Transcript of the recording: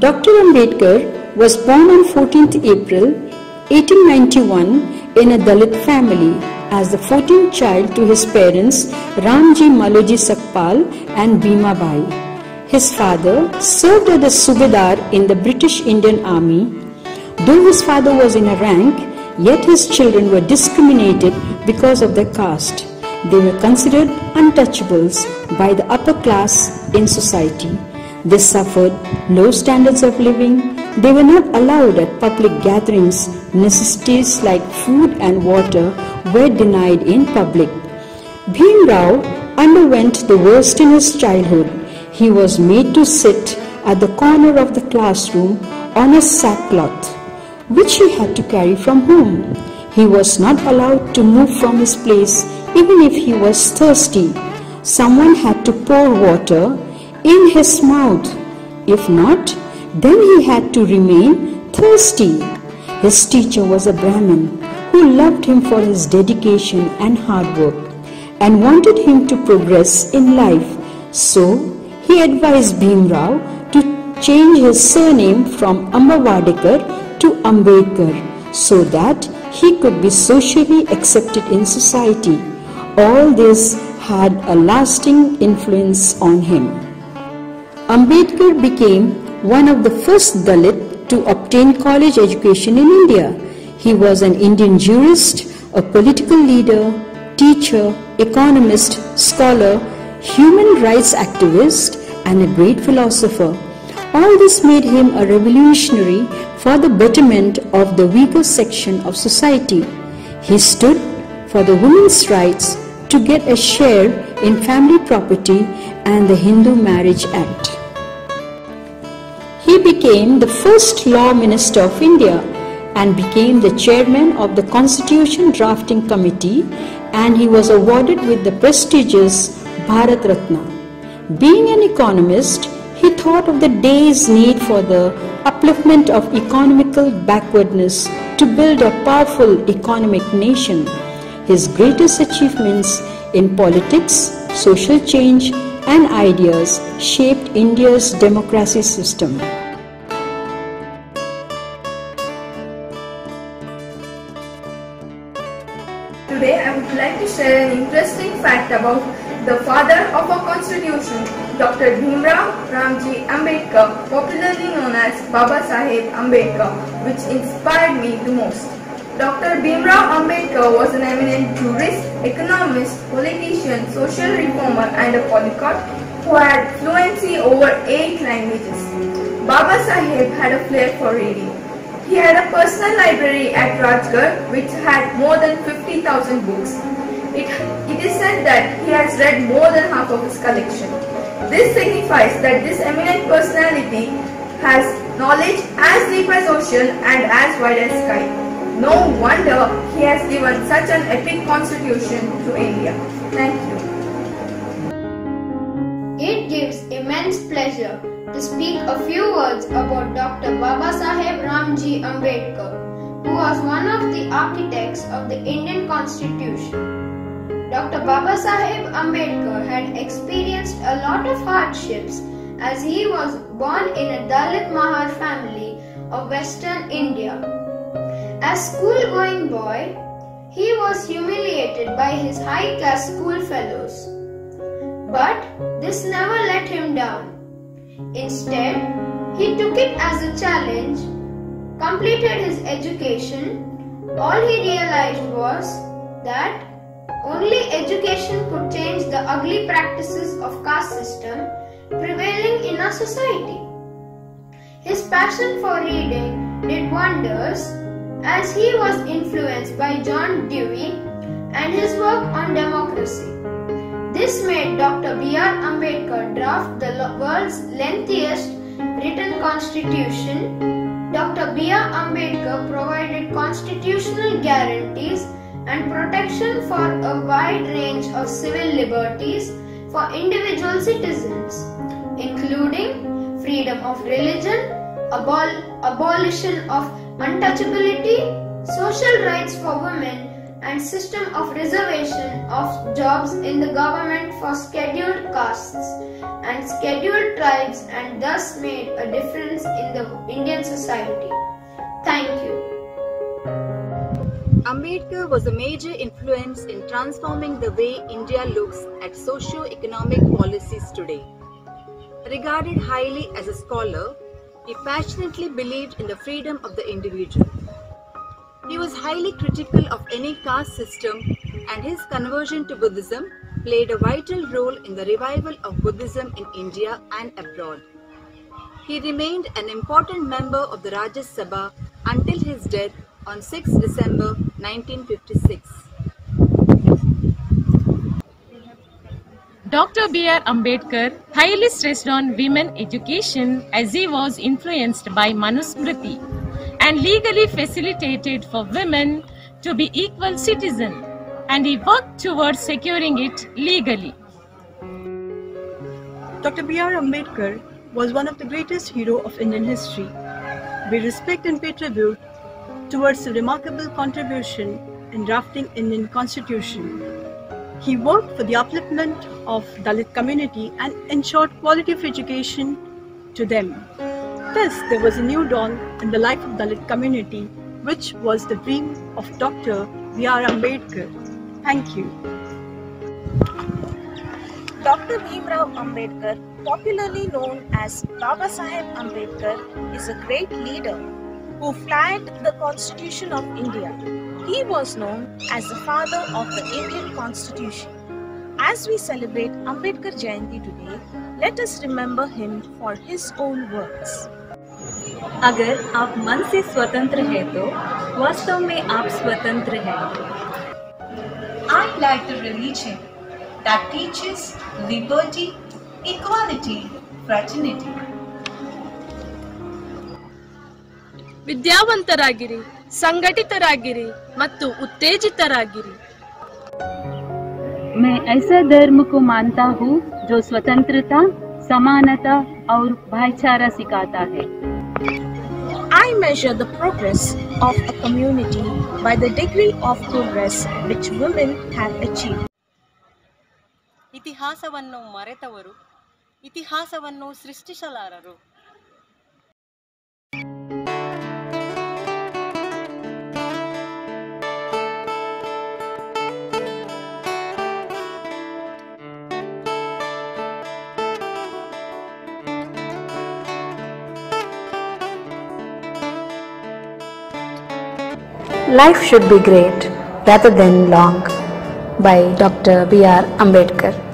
Dr. Ambedkar was born on 14th April 1891 in a Dalit family as the 14th child to his parents Ramji Maloji Sakpal and Bhima Bai. His father served as a Subedar in the British Indian Army. Though his father was in a rank, yet his children were discriminated because of their caste. They were considered untouchables by the upper class in society. They suffered low standards of living. They were not allowed at public gatherings. Necessities like food and water were denied in public. Bhim Rao underwent the worst in his childhood. He was made to sit at the corner of the classroom on a sackcloth, which he had to carry from home. He was not allowed to move from his place even if he was thirsty. Someone had to pour water in his mouth. If not, then he had to remain thirsty. His teacher was a Brahmin who loved him for his dedication and hard work and wanted him to progress in life. So, he advised Bhim Rao to change his surname from Ambavadekar to Ambedkar so that he could be socially accepted in society. All this had a lasting influence on him. Ambedkar became one of the first Dalit to obtain college education in India. He was an Indian jurist, a political leader, teacher, economist, scholar, human rights activist, and a great philosopher. All this made him a revolutionary for the betterment of the weaker section of society. He stood for the women's rights to get a share in family property and the Hindu Marriage Act. He became the first Law Minister of India and became the chairman of the Constitution Drafting Committee, and he was awarded with the prestigious Bharat Ratna. Being an economist, he thought of the day's need for the upliftment of economical backwardness to build a powerful economic nation. His greatest achievements in politics, social change, and ideas shaped India's democracy system. Today I would like to share an interesting fact about the father of our constitution, Dr. Bhim Rao Ramji Ambedkar, popularly known as Baba Saheb Ambedkar, which inspired me the most. Dr. Bhim Rao Ambedkar was an eminent jurist, economist, politician, social reformer and a polyglot who had fluency over 8 languages. Baba Saheb had a flair for reading. He had a personal library at Rajgarh which had more than 50,000 books. It is said that he has read more than half of his collection. This signifies that this eminent personality has knowledge as deep as ocean and as wide as sky. No wonder he has given such an epic constitution to India. Thank you. It gives immense pleasure to speak a few words about Dr. Baba Saheb Ramji Ambedkar, who was one of the architects of the Indian Constitution. Dr. Baba Saheb Ambedkar had experienced a lot of hardships as he was born in a Dalit Mahar family of Western India. As school-going boy, he was humiliated by his high-class school fellows. But this never let him down. Instead, he took it as a challenge, completed his education. All he realized was that only education could change the ugly practices of caste system prevailing in our society. His passion for reading did wonders as he was influenced by John Dewey and his work on democracy. This made Dr. B.R. Ambedkar draft the world's lengthiest written constitution. Dr. B.R. Ambedkar provided constitutional guarantees and protection for a wide range of civil liberties for individual citizens, including freedom of religion, abolition of untouchability, social rights for women, and system of reservation of jobs in the government for scheduled castes and scheduled tribes and thus made a difference in the Indian society. Thank you. Ambedkar was a major influence in transforming the way India looks at socio-economic policies today. Regarded highly as a scholar, he passionately believed in the freedom of the individual. He was highly critical of any caste system, and his conversion to Buddhism played a vital role in the revival of Buddhism in India and abroad. He remained an important member of the Rajya Sabha until his death on 6 December 1956. Dr. B.R. Ambedkar highly stressed on women education as he was influenced by Manusmriti and legally facilitated for women to be equal citizens, and he worked towards securing it legally. Dr. B.R. Ambedkar was one of the greatest heroes of Indian history. We respect and pay tribute towards the remarkable contribution in drafting Indian Constitution. He worked for the upliftment of Dalit community and ensured quality of education to them. Thus, there was a new dawn in the life of Dalit community, which was the dream of Dr. B.R. Ambedkar. Thank you. Dr. Bhimrao Ambedkar, popularly known as Baba Saheb Ambedkar, is a great leader who flagged the Constitution of India. He was known as the father of the Indian Constitution. As we celebrate Ambedkar Jayanti today, let us remember him for his own words. अगर आप मन से स्वतंत्र हैं तो वास्तव में आप स्वतंत्र हैं. I like the religion that teaches liberty, equality, fraternity. ವಿದ್ಯಾವಂತರಾಗಿರಿ, ಸಂಘಟಿತರಾಗಿರಿ ಮತ್ತು ಉತ್ತೇಜಿತರಾಗಿರಿ. मैं ऐसा धर्म को मानता हूँ जो स्वतंत्रता, समानता और भाईचारा सिखाता है. I measure the progress of a community by the degree of progress which women have achieved. ಇತಿಹಾಸವನ್ನು ಮರೆತವರು ಇತಿಹಾಸವನ್ನು ಸೃಷ್ಟಿಸಲಾರರು. Life should be great rather than long by Dr. B.R. Ambedkar.